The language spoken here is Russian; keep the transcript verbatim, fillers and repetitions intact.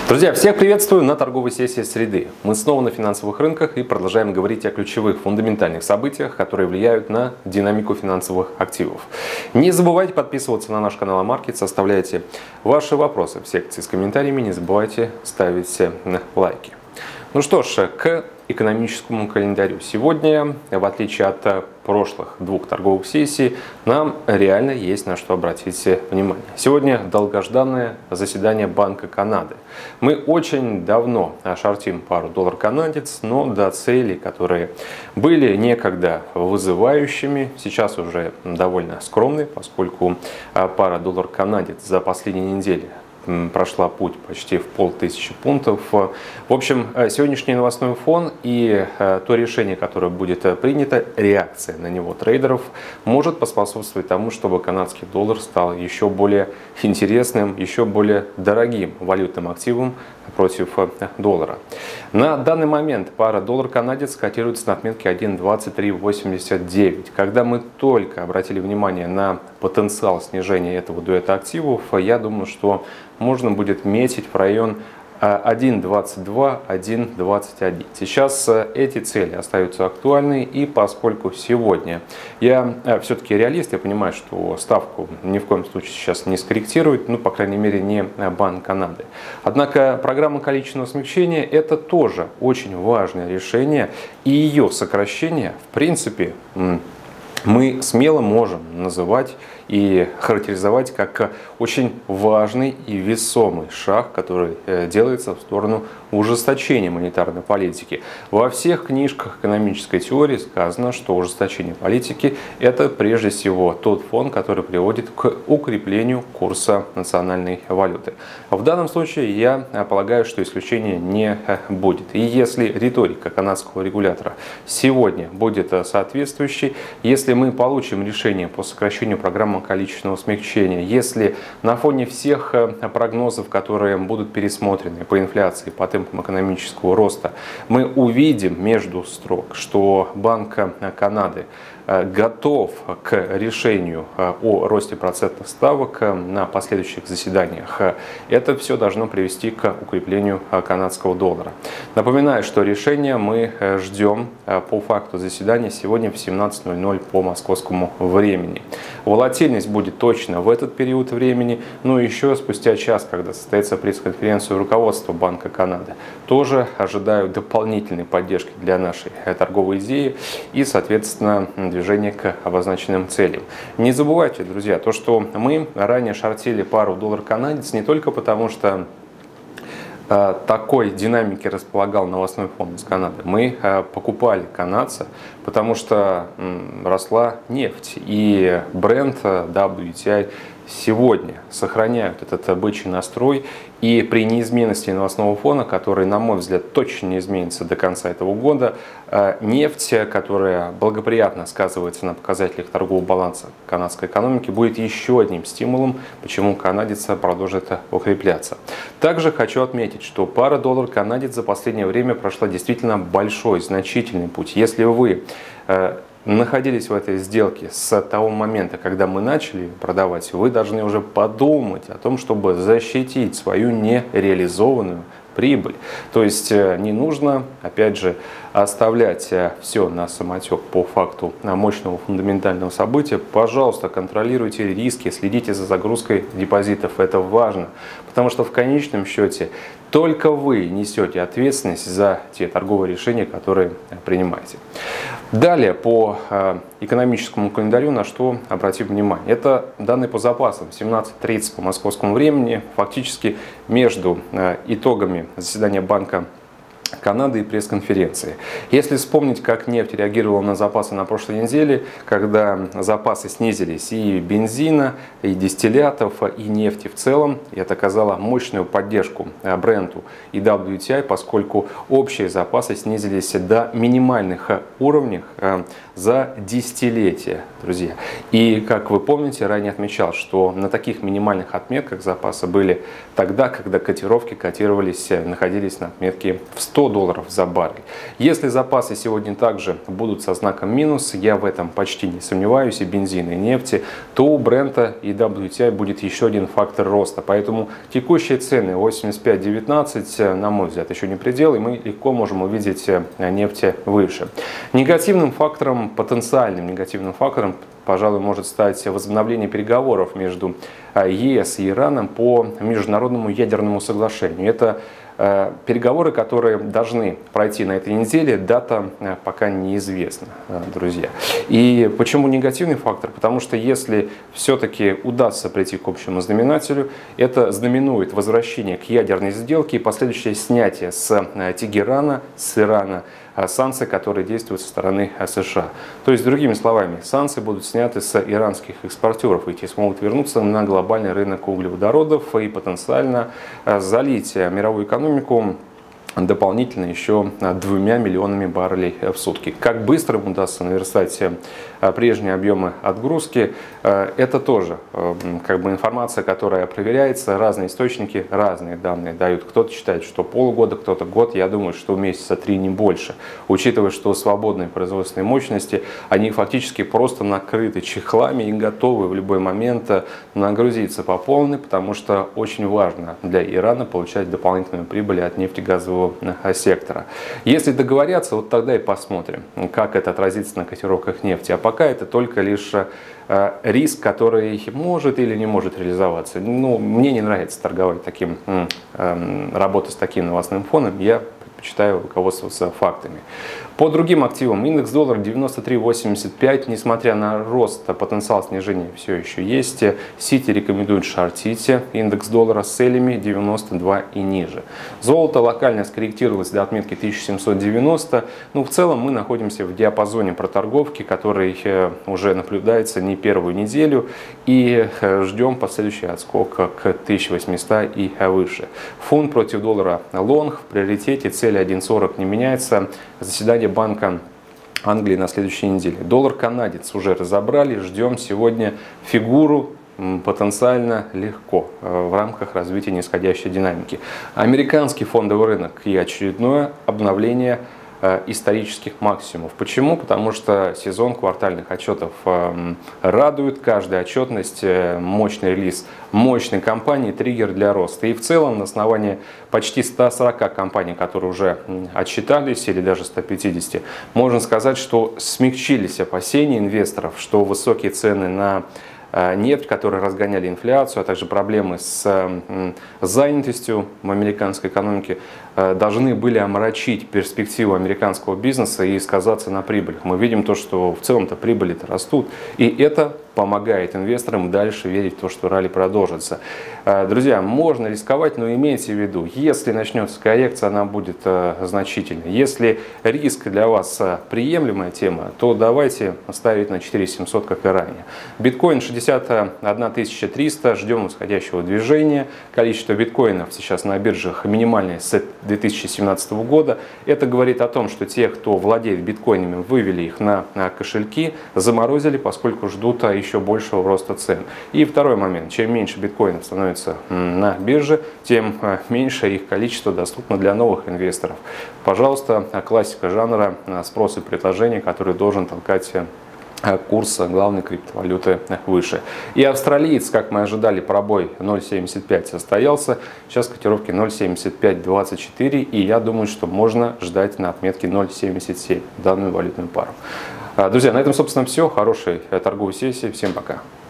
Друзья, всех приветствую на торговой сессии среды. Мы снова на финансовых рынках и продолжаем говорить о ключевых фундаментальных событиях, которые влияют на динамику финансовых активов. Не забывайте подписываться на наш канал Амаркетс, оставляйте ваши вопросы в секции с комментариями, не забывайте ставить лайки. Ну что ж, к экономическому календарю. Сегодня, в отличие от прошлых двух торговых сессий, нам реально есть на что обратить внимание. Сегодня долгожданное заседание Банка Канады. Мы очень давно шортим пару доллар-канадец, но до целей, которые были некогда вызывающими, сейчас уже довольно скромны, поскольку пара доллар-канадец за последние недели прошла путь почти в полтысячи пунктов. В общем, сегодняшний новостной фон и то решение, которое будет принято, реакция на него трейдеров, может поспособствовать тому, чтобы канадский доллар стал еще более интересным, еще более дорогим валютным активом против доллара. На данный момент пара доллар-канадец котируется на отметке один двадцать три восемьдесят девять. Когда мы только обратили внимание на потенциал снижения этого дуэта активов, я думаю, что можно будет метить в район один двадцать два — один двадцать один. Сейчас эти цели остаются актуальны, и поскольку сегодня я все-таки реалист, я понимаю, что ставку ни в коем случае сейчас не скорректирует, ну, по крайней мере, не Банк Канады. Однако программа количественного смягчения — это тоже очень важное решение, и ее сокращение, в принципе, мы смело можем называть и характеризовать как очень важный и весомый шаг, который делается в сторону ужесточения монетарной политики. Во всех книжках экономической теории сказано, что ужесточение политики – это прежде всего тот фон, который приводит к укреплению курса национальной валюты. В данном случае я полагаю, что исключения не будет. И если риторика канадского регулятора сегодня будет соответствующей, если мы получим решение по сокращению программы количественного смягчения, если на фоне всех прогнозов, которые будут пересмотрены по инфляции, по темпам экономического роста, мы увидим между строк, что Банк Канады готов к решению о росте процентных ставок на последующих заседаниях, это все должно привести к укреплению канадского доллара. Напоминаю, что решение мы ждем по факту заседания сегодня в семнадцать ноль ноль по московскому времени. Волатильность будет точно в этот период времени, но еще спустя час, когда состоится пресс-конференция руководства Банка Канады, тоже ожидаю дополнительной поддержки для нашей торговой идеи и, соответственно, движение к обозначенным целям. Не забывайте, друзья, то, что мы ранее шортили пару доллар-канадец не только потому, что э, такой динамики располагал новостной фонд из Канады. Мы э, покупали канадца, потому что э, росла нефть, и бренд дабл ю ти ай сегодня сохраняют этот бычий настрой, и при неизменности новостного фона, который, на мой взгляд, точно не изменится до конца этого года, нефть, которая благоприятно сказывается на показателях торгового баланса канадской экономики, будет еще одним стимулом, почему канадец продолжит укрепляться. Также хочу отметить, что пара доллар-канадец за последнее время прошла действительно большой, значительный путь. Если вы находились в этой сделке с того момента, когда мы начали продавать, вы должны уже подумать о том, чтобы защитить свою нереализованную прибыль. То есть не нужно, опять же, оставлять все на самотек по факту мощного фундаментального события. Пожалуйста, контролируйте риски, следите за загрузкой депозитов. Это важно, потому что в конечном счете только вы несете ответственность за те торговые решения, которые принимаете. Далее по экономическому календарю на что обратим внимание. Это данные по запасам. семнадцать тридцать по московскому времени. Фактически между итогами заседания Банка Канады и пресс-конференции. Если вспомнить, как нефть реагировала на запасы на прошлой неделе, когда запасы снизились и бензина, и дистиллятов, и нефти в целом, и это оказало мощную поддержку бренду и дабл ю ти ай, поскольку общие запасы снизились до минимальных уровней за десятилетия, друзья. И, как вы помните, ранее отмечал, что на таких минимальных отметках запасы были тогда, когда котировки котировались, находились на отметке в сто сто долларов за баррель. Если запасы сегодня также будут со знаком минус, я в этом почти не сомневаюсь, и бензина, и нефти, то у Брента и дабл ю ти ай будет еще один фактор роста. Поэтому текущие цены восемьдесят пять девятнадцать, на мой взгляд, еще не предел, и мы легко можем увидеть нефть выше. Негативным фактором, потенциальным негативным фактором, пожалуй, может стать возобновление переговоров между ЕС и Ираном по международному ядерному соглашению. Это э, переговоры, которые должны пройти на этой неделе. Дата э, пока неизвестна, э, друзья. И почему негативный фактор? Потому что если все-таки удастся прийти к общему знаменателю, это знаменует возвращение к ядерной сделке и последующее снятие с э, Тегерана, с Ирана, санкции, которые действуют со стороны США. То есть, другими словами, санкции будут сняты с иранских экспортеров, и те смогут вернуться на глобальный рынок углеводородов и потенциально залить мировую экономику дополнительно еще двумя миллионами баррелей в сутки. Как быстро им удастся наверстать прежние объемы отгрузки, это тоже как бы информация, которая проверяется. Разные источники, разные данные дают. Кто-то считает, что полгода, кто-то год. Я думаю, что месяца три, не больше. Учитывая, что свободные производственные мощности, они фактически просто накрыты чехлами и готовы в любой момент нагрузиться по полной, потому что очень важно для Ирана получать дополнительную прибыль от нефтегазового сектора. Если договорятся, вот тогда и посмотрим, как это отразится на котировках нефти. А пока это только лишь э, риск, который может или не может реализоваться. Ну, мне не нравится торговать таким, э, работать с таким новостным фоном. Я предпочитаю руководствоваться фактами. По другим активам индекс доллара девяносто три восемьдесят пять, несмотря на рост, потенциал снижения все еще есть. Сити рекомендует шортить индекс доллара с целями девяносто два и ниже. Золото локально скорректировалось до отметки тысяча семьсот девяносто. Ну, в целом мы находимся в диапазоне проторговки, который уже наблюдается не первую неделю, и ждем последующий отскок к тысяче восьмистам и выше. Фунт против доллара лонг в приоритете, цель один сорок не меняется. Заседание Банка Англии на следующей неделе. Доллар-канадец уже разобрали, ждем сегодня фигуру потенциально легко в рамках развития нисходящей динамики. Американский фондовый рынок и очередное обновление исторических максимумов. Почему? Потому что сезон квартальных отчетов радует. Каждая отчетность, мощный релиз мощной компании, триггер для роста. И в целом на основании почти ста сорока компаний, которые уже отчитались, или даже ста пятидесяти, можно сказать, что смягчились опасения инвесторов, что высокие цены на нефть, которые разгоняли инфляцию, а также проблемы с занятостью в американской экономике, должны были омрачить перспективу американского бизнеса и сказаться на прибылях. Мы видим то, что в целом-то прибыли-то растут, и это помогает инвесторам дальше верить в то, что ралли продолжится. Друзья, можно рисковать, но имейте в виду, если начнется коррекция, она будет значительной. Если риск для вас приемлемая тема, то давайте ставить на четыре тысячи семьсот, как и ранее. Биткоин шестьдесят одна тысяча триста, ждем восходящего движения. Количество биткоинов сейчас на биржах минимальное с две тысячи семнадцатого года. Это говорит о том, что те, кто владеет биткоинами, вывели их на кошельки, заморозили, поскольку ждут еще большего роста цен. И второй момент. Чем меньше биткоинов становится на бирже, тем меньше их количество доступно для новых инвесторов. Пожалуйста, классика жанра, спрос и предложение, который должен толкать курс главной криптовалюты выше. И австралиец, как мы ожидали, пробой ноль семьдесят пять состоялся. Сейчас котировки ноль семьдесят пять двадцать четыре. И я думаю, что можно ждать на отметке ноль семьдесят семь данную валютную пару. Друзья, на этом, собственно, все. Хорошей торговой сессии. Всем пока.